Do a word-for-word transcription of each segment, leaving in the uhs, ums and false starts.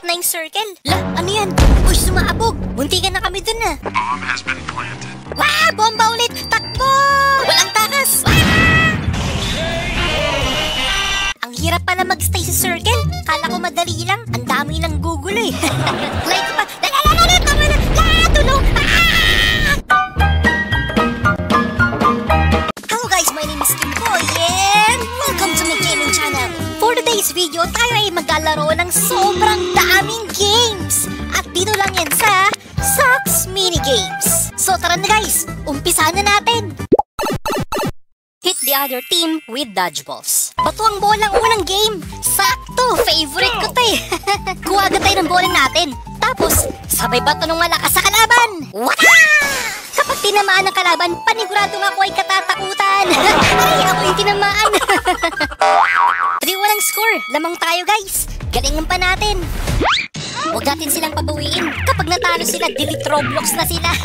na yung circle. La, ano yan? Uy, sumaabog. Muntikan na kami dun ah. Bomb has been planted. Wah! Bomba ulit! Takbo! Walang takas! Wah! Ang hirap pala magstay sa circle. Kala ko madali lang. Ang dami lang gugulo eh. Like pa. Lalalala! Tama na! La! Tulong! Ah! Hello guys! My name is Kim Boy and welcome to my gaming channel. For today's video, tayo ay maglalaro ng sobrang daming games. At dito lang yan sa Sox Minigames. So tara na guys, umpisahan na natin. Hit the other team with dodgeballs. Bato ang bola ang unang game. Sakto, favorite ko to eh. Kuha agad tayo ng bola natin. Tapos, sabay bato ng malakas sa kalaban. Wata! Kapag tinamaan ng kalaban, paniguradong ako ay katatakutan. Ay, ako yung tinamaan. three one ang score. Lamang tayo guys. Galingan pa natin. Huwag natin silang pabawiin. Kapag natalo sila, delete Roblox na sila.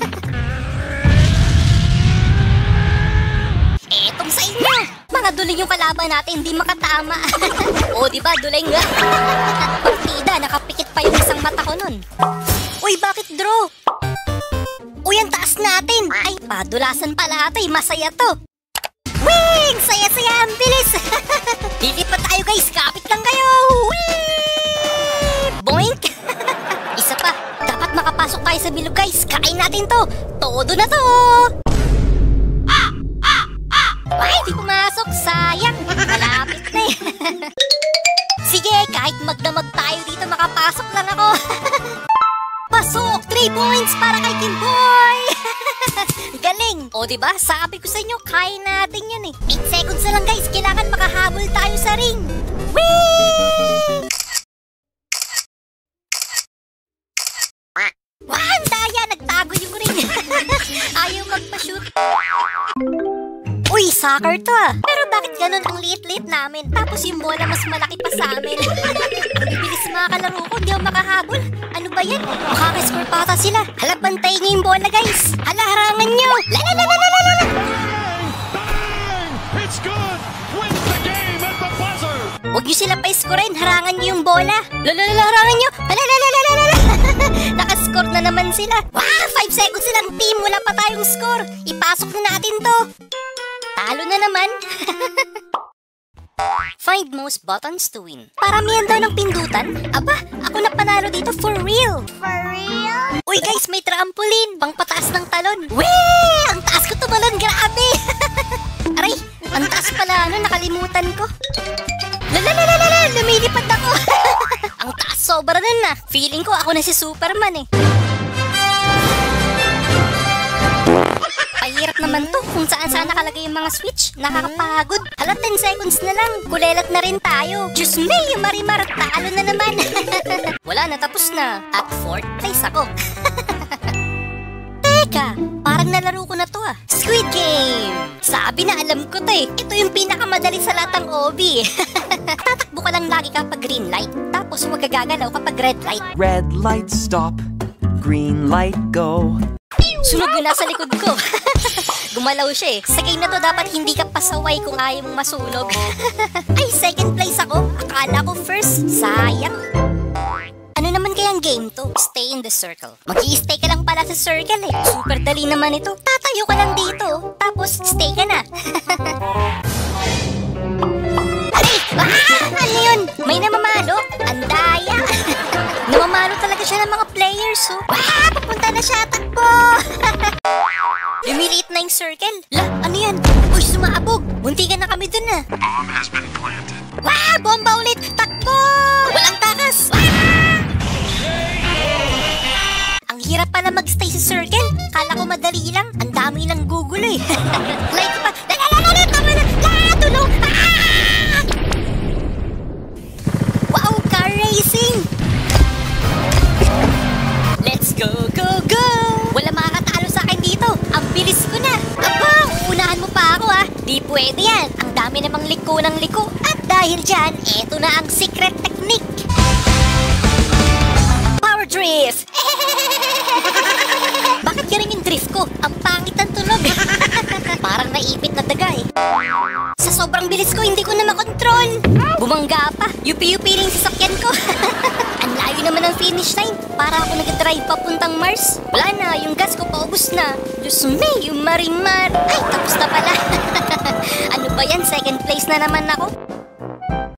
Etong sa inyo. Mga duling yung kalaban natin, hindi makatama. O, diba, duling nga. Partida, nakapikit pa yung isang mata ko nun. Uy, bakit draw? Uy, ang taas natin. Ay, padulasan pala ito. Masaya to. Wing! Saya-saya, ang bilis. Lilipat tayo guys, kapit lang kayo. Wing! Boink! Isa pa, dapat makapasok tayo sa bilog guys. Kain natin to. Todo na to. Ay, di pumasok. Sayang. Malapit na eh. Sige, kahit magdamag tayo dito, makapasok lang ako. Pasok! three points para kay Kimboy! Galing! O diba, sabi ko sa inyo, kaya natin yan eh. eight seconds na lang guys, kailangan makahabol tayo sa ring. Whee! Wow, ang daya! Nagtago yung ring. Ayaw magpa-shoot. Uy, soccer to ah. Pero bakit ganun ang liit-liit namin? Tapos yung bola mas malaki pa sa amin. Ang bibilis mga kalaro ko, hindi ako makahabol. Ano ba yan? Makaka-score pa ata sila. Hala, bantayin nyo yung bola guys. Hala, harangan nyo. Lalalalalala. It's good! Wins the game at the buzzer! Huwag nyo sila pa-scorein. Harangan nyo yung bola. Lalalala, harangan nyo. Lalalalalala. Nakascore na naman sila. Wow, five seconds lang team. Wala pa tayong score. Ipasok na natin to. Talo na naman. Find most buttons to win. Paramihan daw ng pindutan. Aba, ako na panalo dito for real. For real? Uy guys, may trampoline. Pang pataas ng talon. Wee! Ang taas ko tumalon, grabe. Aray, ang taas pala, ano, nakalimutan ko. Lalalalalala, lumilipad ako. Ang taas, sobra na na. Feeling ko ako na si Superman eh. Pahirap naman to kung saan saan nakalagay yung mga switch. Nakakapagod. Hala, ten seconds na lang. Kulelat na rin tayo. Diyos me, yung marimar, talo na naman. Wala na, tapos na. At fourth place ako. Teka, parang nalaro ko na to ah. Squid Game. Sabi na alam ko to eh. Ito yung pinakamadali sa lahat ng O B. Tatakbo ka lang lagi kapag green light. Tapos huwag gagalaw kapag red light. Red light stop, green light go. Sunog yun nasa likod ko. Gumalaw siya eh. Sa game na to dapat hindi ka pasaway kung ayaw mong masunog. Ay, second place ako. Akala ko first. Sayang. Ano naman kayang game to? Stay in the circle. Mag-i-stay ka lang pala sa circle eh. Super dali naman ito. Tatayo ka lang dito. Tapos stay ka na. Aray! Ah! Ano yun? May namamalo? Andaya. Namamalo talaga siya ng mga players oh. Ah! Papunta na siya. Takbo! Lumiliit na yung circle. La, ano yan? Uy, sumaabog. Muntikan na kami dun ah. Bomb has been planted. Wah! Bomba ulit! Takbo! Walang takas! Wah! Ang hirap pala magstay sa circle. Kala ko madali lang. Ang dami lang gugulo eh. Like pa. Lalalala! Tama na! La! Tulong! Ah! Wow! Car racing! Let's go, go, go! Wala makakatalo sa akin dito. Ang bilis ko na. Aba, uunahan mo pa ako ah. Di pwede yan. Ang dami namang liko ng liko. At dahil dyan, eto na ang secret technique. Power drift! Bakit ganun yung drift ko? Ang pangit ng tunog. Parang naipit na daga eh. Sa sobrang bilis ko, hindi ko na makontrol. Bumangga pa. Yupi-yupi rin sasakyan ko. Ang layo finish line para ako nag-drive papuntang Mars. Wala na, yung gas ko paubos na. Diyos me, yung marimar. Ay, tapos na pala. Ano ba yan? Second place na naman ako.